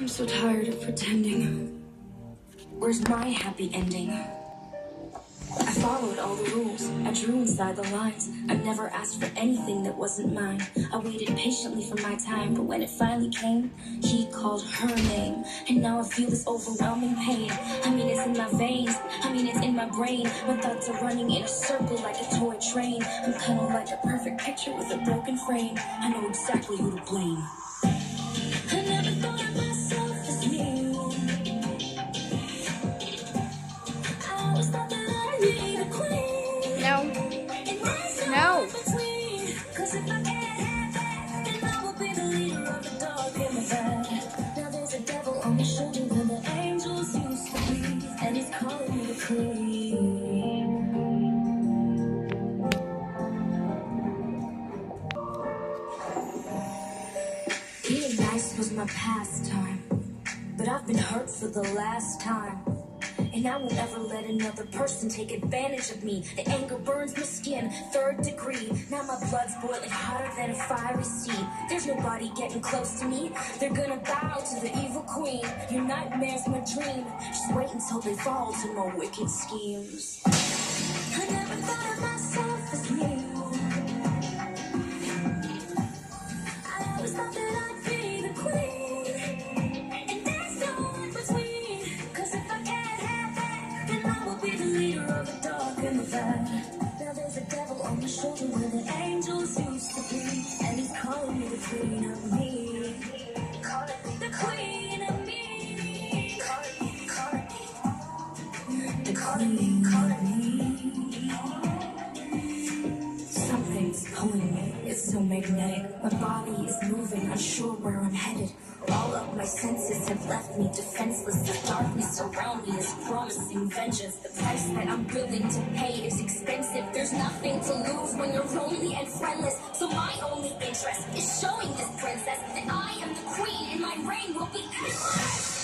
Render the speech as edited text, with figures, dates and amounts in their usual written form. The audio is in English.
I'm so tired of pretending. Where's my happy ending? I followed all the rules, I drew inside the lines. I never asked for anything that wasn't mine. I waited patiently for my time, but when it finally came, he called her name. And now I feel this overwhelming pain. I mean, it's in my veins, I mean, it's in my brain. My thoughts are running in a circle like a toy train. I'm kinda like a perfect picture with a broken frame. I know exactly who to blame. I never thought of myself as me. I always thought that I'd be the queen. No. No. Cause if I can't have that, then I will be the leader of the dark and the bad. Now there's a devil on my shoulder where the angels used to be, and he's calling me the queen. Being nice was my pastime, but I've been hurt for the last time. And I won't ever let another person take advantage of me. The anger burns my skin, 3rd degree. Now my blood's boiling hotter than a fiery sea. There's nobody getting close to me. They're gonna bow to the evil queen. Your nightmare's my dream. Just wait until they fall to my wicked schemes. I never thought of myself as me. I always thought that I'd be the queen. And there's no in between. Cause if I can't have that, then I will be the leader of the dark and the bad. Now there's a devil on my shoulder where the angels used to be, and he's calling me the queen of me. The queen of me. The queen of me. Something's pulling me, it's so magnetic. My body is moving, unsure where I'm headed. All of my senses have left me defenseless. The darkness around me is promising vengeance. The price that I'm willing to pay is expensive. There's nothing to lose when you're lonely and friendless. So my only interest is showing this princess that I am the queen and my reign will be endless.